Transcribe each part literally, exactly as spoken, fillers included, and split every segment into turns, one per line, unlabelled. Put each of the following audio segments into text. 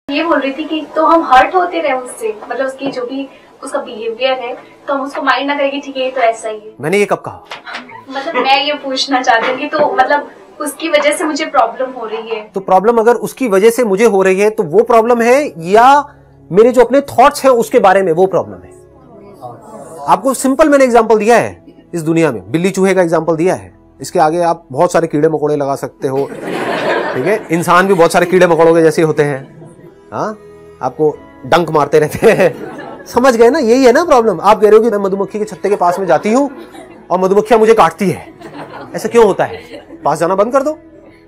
ये बोल रही थी कि तो हम हर्ट होते रहे उससे, मतलब उसकी जो भी उसका बिहेवियर है तो हम उसको माइंड ना करेंगे ठीक है ये तो ऐसा ही है।
मैंने ये कब कहा?
मतलब मैं ये पूछना चाहती हूँ कि तो मतलब उसकी वजह से मुझे प्रॉब्लम हो रही है।
तो प्रॉब्लम अगर उसकी वजह से मुझे हो रही है तो वो प्रॉब्लम है, या मेरे जो अपने थॉट्स हैं उसके बारे में वो प्रॉब्लम है? आपको सिंपल मैंने एग्जांपल दिया है इस दुनिया में, बिल्ली चूहे का एग्जांपल दिया है। इसके आगे आप बहुत सारे कीड़े मकोड़े लगा सकते हो, ठीक है। इंसान भी बहुत सारे कीड़े मकोड़ों के जैसे होते हैं, हाँ, आपको डंक मारते रहते हैं। समझ गए ना? यही है ना प्रॉब्लम। आप कह रहे हो कि मैं मधुमक्खी के छत्ते के पास में जाती हूं और मधुमक्खियां मुझे काटती है, ऐसा क्यों होता है? पास जाना बंद कर दो।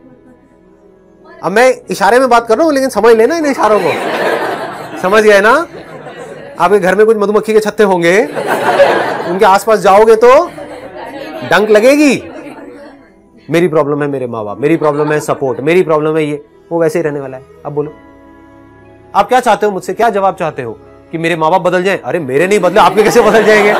अब मैं इशारे में बात कर रहा हूं, लेकिन समझ लेना इन इशारों को। समझ गए ना? आपके घर में कुछ मधुमक्खी के छत्ते होंगे, उनके आसपास जाओगे तो डंक लगेगी। मेरी प्रॉब्लम है मेरे माँ बाप, मेरी प्रॉब्लम है सपोर्ट, मेरी प्रॉब्लम है ये, वो वैसे ही रहने वाला है। अब बोलो आप क्या चाहते हो मुझसे? क्या जवाब चाहते हो? कि मेरे माँ बाप बदल जाएं? अरे मेरे नहीं बदले, आपके कैसे बदल जाएंगे?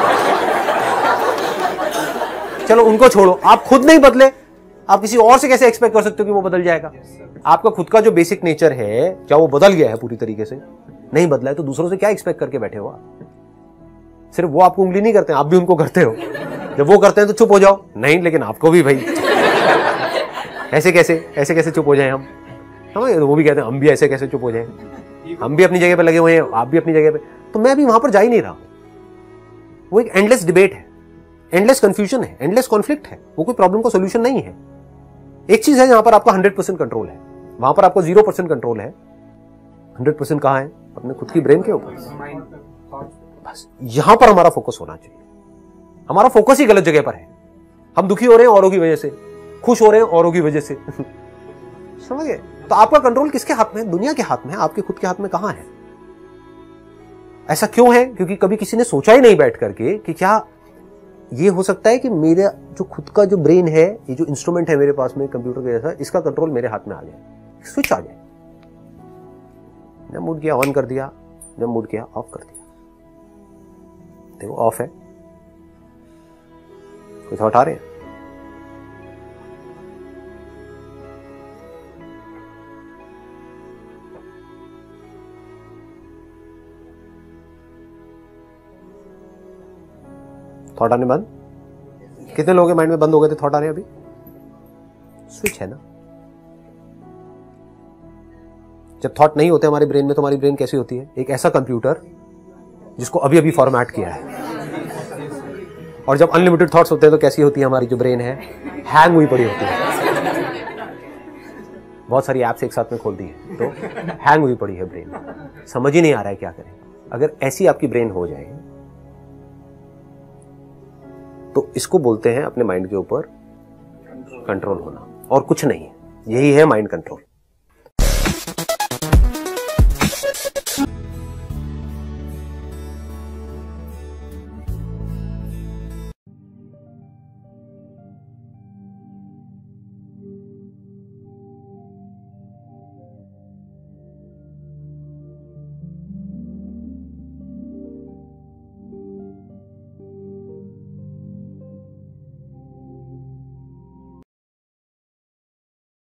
चलो उनको छोड़ो, आप खुद नहीं बदले, आप किसी और से कैसे एक्सपेक्ट कर सकते हो कि वो बदल जाएगा? आपका खुद का जो बेसिक नेचर है, क्या वो बदल गया है पूरी तरीके से? नहीं बदला है, तो दूसरों से क्या एक्सपेक्ट करके बैठे हो आप? सिर्फ वो आपको उंगली नहीं करते, आप भी उनको करते हो। जब वो करते हैं तो चुप हो जाओ। नहीं, लेकिन आपको भी भाई ऐसे कैसे ऐसे कैसे चुप हो जाए हम? समझ? वो भी कहते हैं हम भी ऐसे कैसे चुप हो जाए, हम भी अपनी जगह पे लगे हुए हैं, आप भी अपनी जगह पे। तो मैं भी वहां पर जा ही नहीं रहा हूं। वो एक एंडलेस डिबेट है, एंडलेस कंफ्यूजन है, एंडलेस कॉन्फ्लिक्ट है। वो कोई प्रॉब्लम का सोल्यूशन नहीं है। एक चीज है जहां पर आपका हंड्रेड परसेंट कंट्रोल है, वहां पर आपको जीरो परसेंट कंट्रोल है। हंड्रेड परसेंट कहां है? अपने खुद की ब्रेन के ऊपर। बस यहां पर हमारा फोकस होना चाहिए। हमारा फोकस ही गलत जगह पर है। हम दुखी हो रहे हैं औरों की वजह से, खुश हो रहे हैं औरों की वजह से। समझ गए? तो आपका कंट्रोल किसके हाथ में है? दुनिया के हाथ में है, आपके खुद के हाथ में कहां है? ऐसा क्यों है? क्योंकि कभी किसी ने सोचा ही नहीं बैठ करके कि क्या ये हो सकता है कि मेरा जो खुद का जो ब्रेन है, ये जो इंस्ट्रूमेंट है मेरे पास में कंप्यूटर के जैसा, इसका कंट्रोल मेरे हाथ में आ जाए, स्विच आ जाए। जब मूड किया ऑन कर दिया, जब मूड किया ऑफ कर दिया। देखो ऑफ है, कुछ हटा रहे हैं? थॉट आने बंद? कितने लोगों के माइंड में बंद हो गए थे थॉट आने? अभी स्विच है ना। जब थॉट नहीं होते हमारे ब्रेन में, तो हमारी ब्रेन कैसी होती है? एक ऐसा कंप्यूटर जिसको अभी अभी फॉर्मेट किया है। और जब अनलिमिटेड थॉट्स होते हैं तो कैसी होती है हमारी जो ब्रेन है? हैंग हुई पड़ी होती है। बहुत सारी एप्स एक साथ में खोल दी है तो हैंग हुई पड़ी है ब्रेन, समझ ही नहीं आ रहा है क्या करें। अगर ऐसी आपकी ब्रेन हो जाए तो इसको बोलते हैं अपने माइंड के ऊपर कंट्रोल होना, और कुछ नहीं है। यही है माइंड कंट्रोल।